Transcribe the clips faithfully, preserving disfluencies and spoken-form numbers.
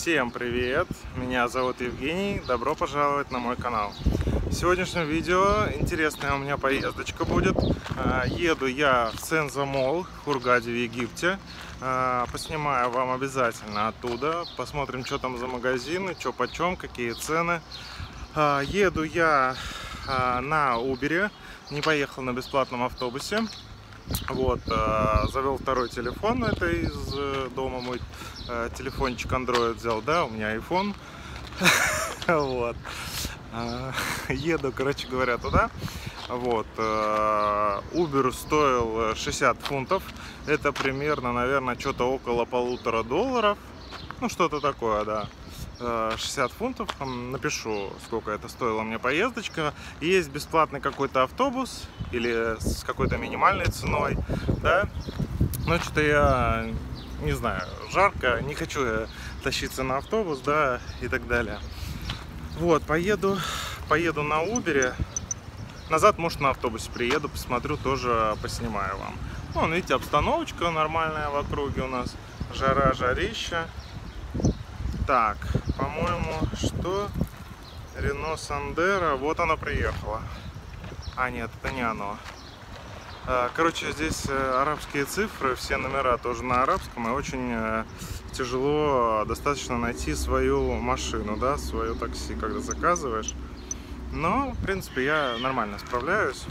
Всем привет! Меня зовут Евгений, добро пожаловать на мой канал. В сегодняшнем видео интересная у меня поездочка будет. Еду я в Сенза Молл в Хургаде в Египте. Поснимаю вам обязательно оттуда. Посмотрим, что там за магазины, что почем, какие цены. Еду я на Uber, не поехал на бесплатном автобусе. Вот, завел второй телефон, это из дома мой телефончик Android взял, да, у меня iPhone. Вот, еду, короче говоря, туда. Вот, Uber стоил шестьдесят фунтов, это примерно, наверное, что-то около полутора долларов, ну что-то такое, да. шестьдесят фунтов, напишу, сколько это стоила мне поездочка. Есть бесплатный какой-то автобус или с какой-то минимальной ценой, да. Но что-то я не знаю, жарко, не хочу я тащиться на автобус, да, и так далее. Вот, поеду, поеду на Uber. Назад, может, на автобусе приеду, посмотрю, тоже поснимаю вам. Вон, видите, обстановочка нормальная в округе у нас. Жара, жарища. Так, по-моему, что? Рено Сандеро, вот оно приехало. А, нет, это не оно. Короче, здесь арабские цифры, все номера тоже на арабском, и очень тяжело достаточно найти свою машину, да, свое такси, когда заказываешь. Но, в принципе, я нормально справляюсь.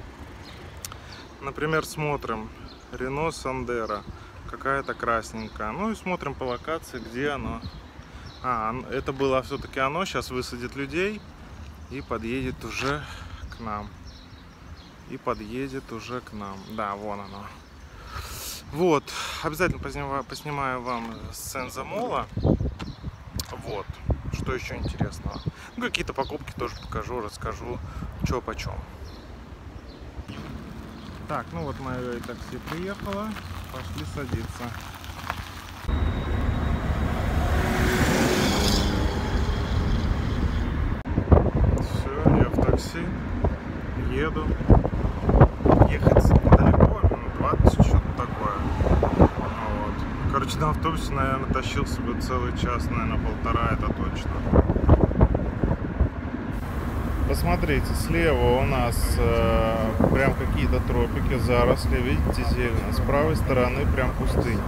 Например, смотрим Рено Сандеро, какая-то красненькая. Ну и смотрим по локации, где оно. А, это было все-таки оно, сейчас высадит людей и подъедет уже к нам. И подъедет уже к нам. Да, вон оно. Вот, обязательно поснимаю, поснимаю вам с Сенза Молла. Вот, что еще интересного. Ну, какие-то покупки тоже покажу, расскажу, что почем. Так, ну вот мое такси приехало. Пошли садиться. Еду. Ехать недалеко, минут двадцать, что-то такое. Вот. Короче, на автобусе, наверное, тащил себе целый час, наверное, полтора, это точно. Посмотрите, слева у нас э, прям какие-то тропики, заросли, видите, зелено. С правой стороны прям пустыня.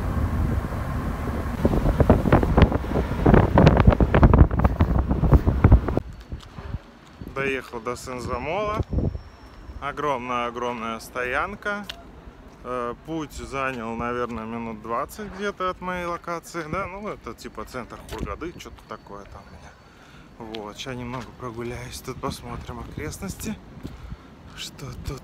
Доехал до Сенза Молла. Огромная-огромная стоянка. Путь занял, наверное, минут двадцать где-то от моей локации. Да, ну это типа центр Хургады, что-то такое там у меня. Вот, сейчас немного прогуляюсь. Тут посмотрим окрестности. Что тут?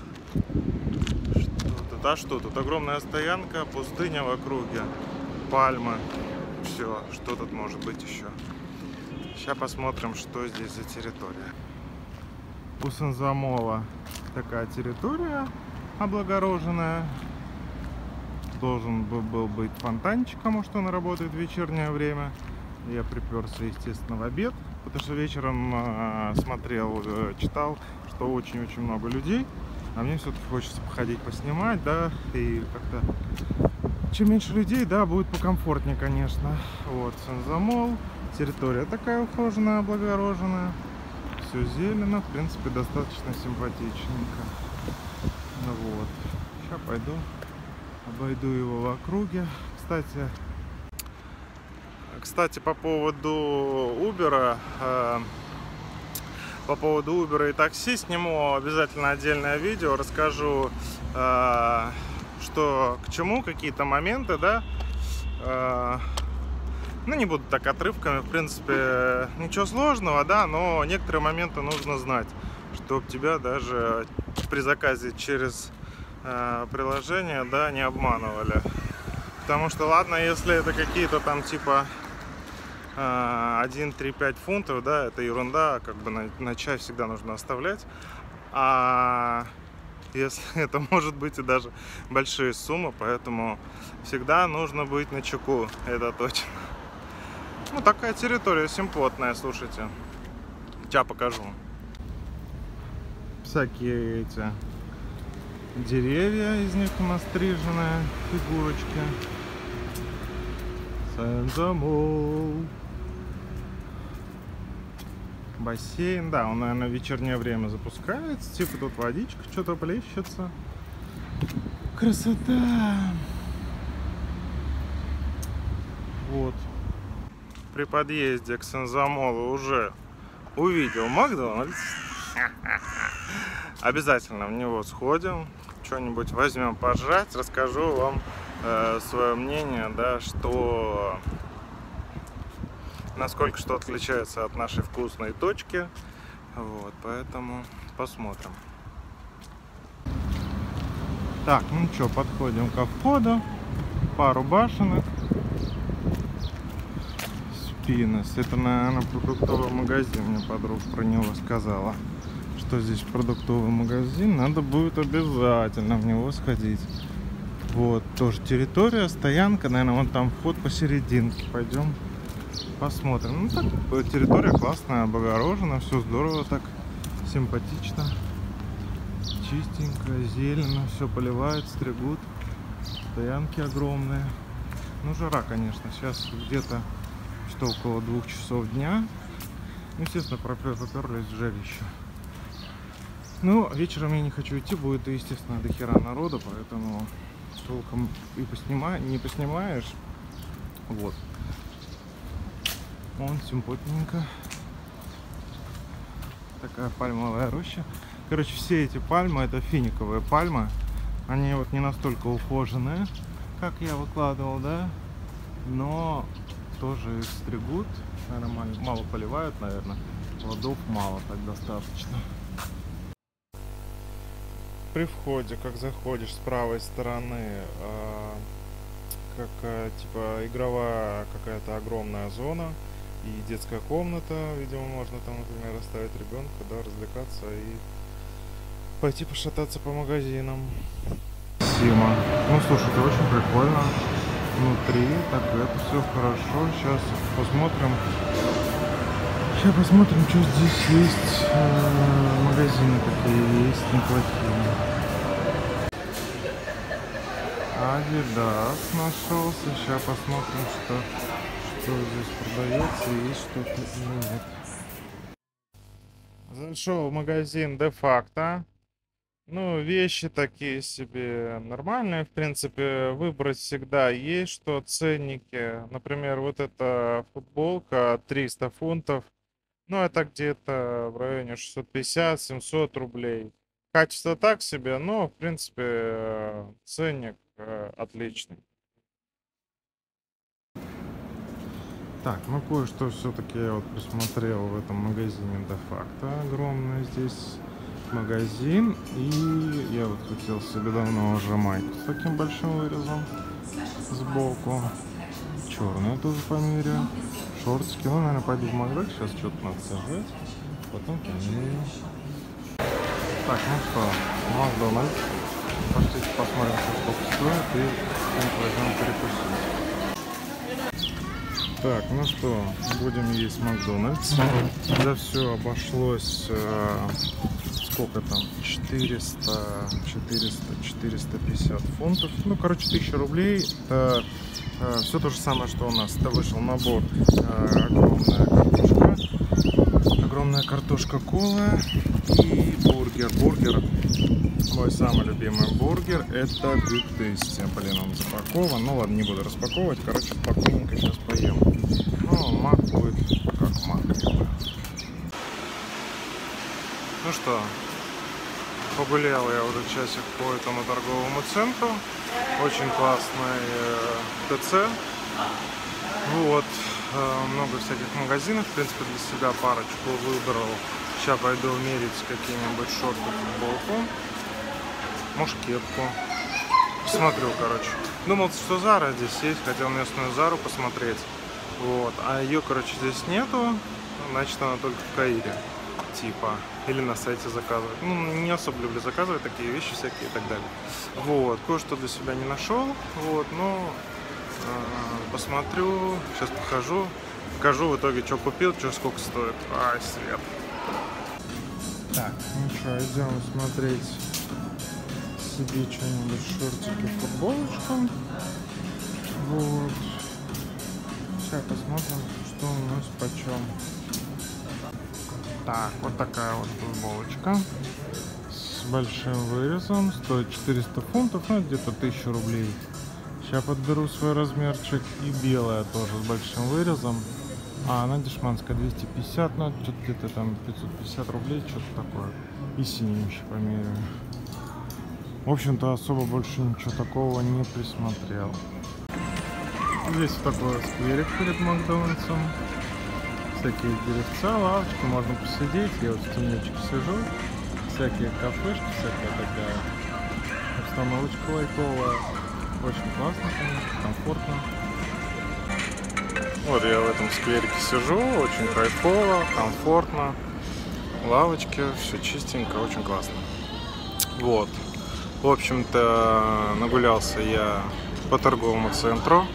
Что тут? А что тут? Огромная стоянка, пустыня в округе, пальмы. Все, что тут может быть еще? Сейчас посмотрим, что здесь за территория. У Сенза Молла такая территория облагороженная. Должен был быть фонтанчик, потому что он работает в вечернее время. Я приперся, естественно, в обед, потому что вечером э, смотрел, э, читал, что очень-очень много людей. А мне все-таки хочется походить, поснимать, да, и как-то чем меньше людей, да, будет покомфортнее, конечно. Вот, Сенза Молл. Территория такая ухоженная, облагороженная. Все зелено, в принципе, достаточно симпатичненько. Ну вот. Сейчас пойду, обойду его в округе. Кстати, кстати, по поводу Uber, э, по поводу Uber и такси сниму обязательно отдельное видео, расскажу, э, что к чему, какие-то моменты, да. Э, Ну, не буду так отрывками, в принципе, ничего сложного, да, но некоторые моменты нужно знать, чтобы тебя даже при заказе через э, приложение, да, не обманывали. Потому что, ладно, если это какие-то там типа э, один, три, пять фунтов, да, это ерунда, как бы на, на чай всегда нужно оставлять. А если это может быть и даже большие суммы, поэтому всегда нужно быть начеку, это точно. Ну, такая территория симпотная, слушайте. Сейчас покажу. Всякие эти деревья, из них настриженные фигурочки. Сенза Молл. Бассейн, да, он, наверное, в вечернее время запускается. Типа тут водичка что-то плещется. Красота! Вот. При подъезде к Сенза Моллу уже увидел Макдональдс. Обязательно в него сходим, что-нибудь возьмем пожрать, расскажу вам э, свое мнение, да, что насколько что отличается от нашей вкусной точки. Вот, поэтому посмотрим. Так, ну что, подходим ко входу. Пару башенок. Спинос. Это, наверное, продуктовый магазин. Мне подруга про него сказала, что здесь продуктовый магазин. Надо будет обязательно в него сходить. Вот, тоже территория, стоянка. Наверное, вон там вход посерединке. Пойдем посмотрим. Ну так, территория классная, облагорожена. Все здорово так, симпатично. Чистенько, зелено. Все поливают, стригут. Стоянки огромные. Ну, жара, конечно. Сейчас где-то что около двух часов дня. Естественно, поперлись в жарище. Ну, вечером я не хочу идти, будет, естественно, до хера народу, поэтому толком и поснима... не поснимаешь. Вот. Вон, симпотненько. Такая пальмовая роща. Короче, все эти пальмы, это финиковые пальмы. Они вот не настолько ухоженные, как я выкладывал, да, но тоже их стригут, наверное, мало поливают, наверное, плодов мало, так достаточно. При входе, как заходишь с правой стороны, э, как э, типа игровая какая-то огромная зона и детская комната, видимо, можно там, например, оставить ребенка, да, развлекаться и пойти пошататься по магазинам. Сима. Ну, слушайте, очень прикольно. Внутри, так, это все хорошо. Сейчас посмотрим. Сейчас посмотрим, что здесь есть. Э, магазины такие есть, неплохие. Адидас нашелся. Сейчас посмотрим, что, что здесь продается и есть что-то или нет. Зашел в магазин де-факто. Ну, вещи такие себе нормальные, в принципе, выбрать всегда есть, что ценники. Например, вот эта футболка триста фунтов, ну, это где-то в районе шестьсот пятьдесят — семьсот рублей. Качество так себе, но, в принципе, ценник отличный. Так, ну, кое-что все-таки я вот посмотрел в этом магазине де-факто. Огромный здесь магазин, и я вот хотел себе давно уже майку с таким большим вырезом сбоку, черную тоже померяю, шортики. Ну, наверное, пойду в Макдак, сейчас что-то надо сажать, потом померяю. Так, ну что, Макдональдс, пошлите посмотрим, сколько стоит, и возьмем перекусить. Так, ну что, будем есть Макдональдс. За все обошлось э, сколько там, четыреста, четыреста, четыреста пятьдесят фунтов, ну, короче, тысяча рублей. Это э, все то же самое, что у нас. Это вышел набор, э, огромная картошка, огромная картошка кола и бургер. Бургер, мой самый любимый бургер, это Big Tasty. Блин, он запакован. Ну ладно, не буду распаковывать. Короче, спокойненько сейчас поем. Ну, мак будет как мак. Ну что, погулял я уже часик по этому торговому центру. Очень классный э, ТЦ. Вот. Э, много всяких магазинов. В принципе, для себя парочку выбрал. Сейчас пойду мерить какие-нибудь шорты, футболку. Может, кепку. Посмотрю, короче. Думал, что Зара здесь есть. Хотел местную Зару посмотреть. Вот. А ее, короче, здесь нету. Значит, она только в Каире. Типа. Или на сайте заказывать. Ну, не особо люблю заказывать такие вещи всякие и так далее. Вот. Кое-что для себя не нашел. Вот. Но э, посмотрю. Сейчас похожу. Покажу в итоге, что купил, что сколько стоит. Ай, свет. Так, ну что, идем смотреть себе что-нибудь, шортики, футболочку. Вот. Сейчас посмотрим, что у нас почем. Так, вот такая вот футболочка с большим вырезом, стоит четыреста фунтов, ну где-то тысячу рублей. Сейчас подберу свой размерчик. И белая тоже с большим вырезом. А, она дешманская, двести пятьдесят, ну что-то где-то там пятьсот пятьдесят рублей, что-то такое. И синюю еще померяю. В общем-то, особо больше ничего такого не присмотрел. Здесь вот такой скверик перед Макдональдсом. Всякие деревца, лавочки, можно посидеть. Я вот в тенечке сижу. Всякие кафешки, всякая такая обстановочка лайковая. Очень классно, конечно, комфортно. Вот я в этом скверике сижу, очень кайфово, комфортно. Лавочки, все чистенько, очень классно. Вот. В общем-то, нагулялся я по торговому центру.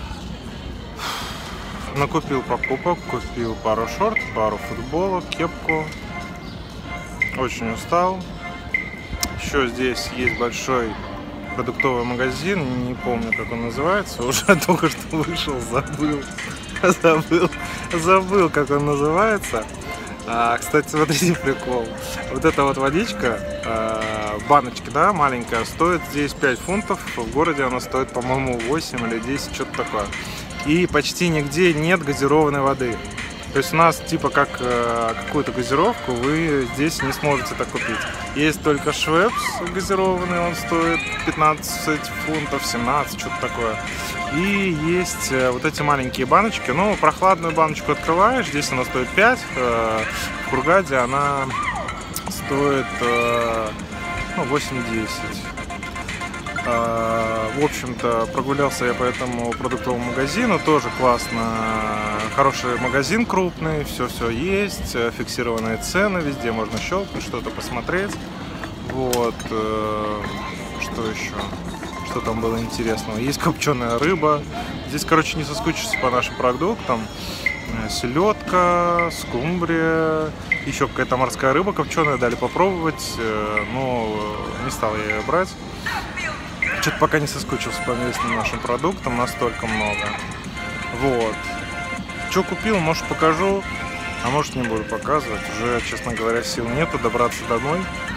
Накупил покупок, купил пару шорт, пару футболок, кепку. Очень устал. Еще здесь есть большой продуктовый магазин, не помню, как он называется, уже только что вышел, забыл, забыл, забыл, как он называется. А, кстати, смотрите, прикол. Вот эта вот водичка, а, баночки, да, маленькая, стоит здесь пять фунтов, в городе она стоит, по-моему, восемь или десять, что-то такое. И почти нигде нет газированной воды. То есть у нас типа как э, какую-то газировку вы здесь не сможете так купить. Есть только Швепс газированный, он стоит пятнадцать фунтов, семнадцать, что-то такое. И есть э, вот эти маленькие баночки. Ну, прохладную баночку открываешь, здесь она стоит пять. Э, в Хургаде она стоит э, ну, восемь-десять. В общем-то, прогулялся я по этому продуктовому магазину, тоже классно, хороший магазин крупный, все-все есть, фиксированные цены, везде можно щелкнуть, что-то посмотреть. Вот, что еще, что там было интересного, есть копченая рыба, здесь, короче, не соскучишься по нашим продуктам, селедка, скумбрия, еще какая-то морская рыба копченая, дали попробовать, но не стал я ее брать. Что-то пока не соскучился по местным нашим продуктам, настолько много. Вот. Что купил, может покажу, а может не буду показывать. Уже, честно говоря, сил нету добраться домой.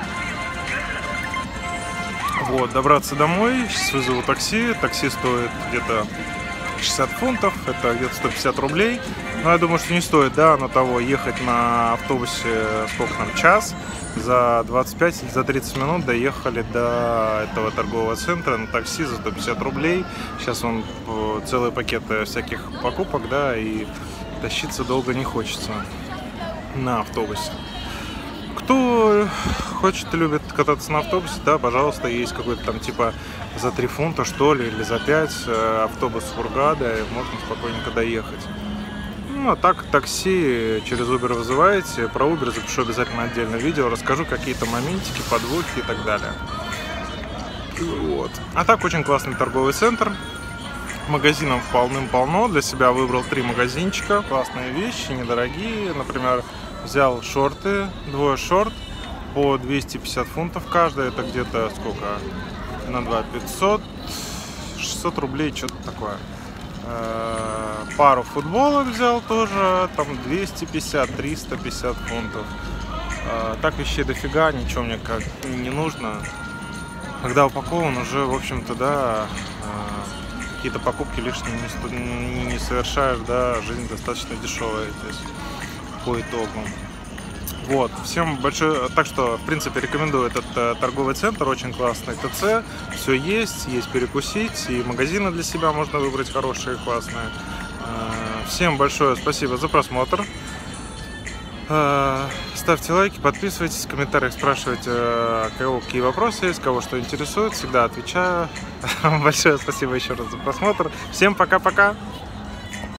Вот, добраться домой, сейчас вызову такси. Такси стоит где-то шестьдесят фунтов, это где-то сто пятьдесят рублей. Но я думаю, что не стоит, да, на того ехать на автобусе, сколько там, час. За двадцать пять или за тридцать минут доехали до этого торгового центра на такси за сто пятьдесят рублей. Сейчас он целый пакет всяких покупок, да, и тащиться долго не хочется на автобусе. Кто хочет и любит кататься на автобусе, да, пожалуйста, есть какой-то там типа за три фунта, что ли, или за пять автобус Хургада, и можно спокойненько доехать. Ну, а так, такси через Uber вызываете. Про Uber запишу обязательно отдельное видео. Расскажу какие-то моментики, подводки и так далее. Вот. А так, очень классный торговый центр. Магазинов полным-полно. Для себя выбрал три магазинчика. Классные вещи, недорогие. Например, взял шорты, двое шорт по двести пятьдесят фунтов каждая. Это где-то сколько? На два пятьсот. шестьсот рублей, что-то такое. Пару футболок взял тоже, там двести пятьдесят — триста пятьдесят фунтов. Так вещей дофига, ничего мне как не нужно. Когда упакован, уже, в общем-то, да, какие-то покупки лишние не, не совершаешь, да, жизнь достаточно дешевая здесь по итогу. Вот, всем большое, так что, в принципе, рекомендую этот э, торговый центр, очень классный ТЦ, все есть, есть перекусить, и магазины для себя можно выбрать хорошие, классные. Э, всем большое спасибо за просмотр, э, ставьте лайки, подписывайтесь, в комментариях спрашивайте, э, кого какие вопросы есть, кого что интересует, всегда отвечаю. Большое спасибо еще раз за просмотр, всем пока-пока!